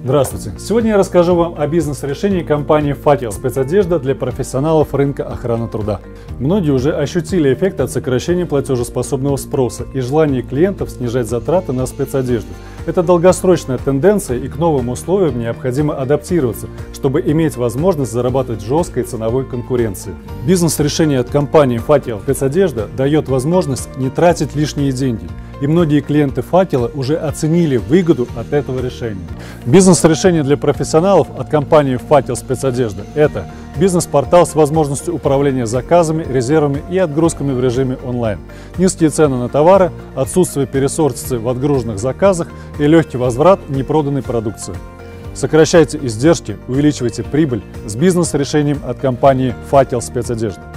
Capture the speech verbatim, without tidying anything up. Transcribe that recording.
Здравствуйте! Сегодня я расскажу вам о бизнес-решении компании «Фател» – спецодежда для профессионалов рынка охраны труда. Многие уже ощутили эффект от сокращения платежеспособного спроса и желания клиентов снижать затраты на спецодежду. Это долгосрочная тенденция, и к новым условиям необходимо адаптироваться, чтобы иметь возможность зарабатывать в жесткой ценовой конкуренции. Бизнес-решение от компании «Фател» спецодежда дает возможность не тратить лишние деньги. И многие клиенты «Фатела» уже оценили выгоду от этого решения. Бизнес-решение для профессионалов от компании «Фател Спецодежда» – это бизнес-портал с возможностью управления заказами, резервами и отгрузками в режиме онлайн, низкие цены на товары, отсутствие пересортицы в отгруженных заказах и легкий возврат непроданной продукции. Сокращайте издержки, увеличивайте прибыль с бизнес-решением от компании «Фател Спецодежда».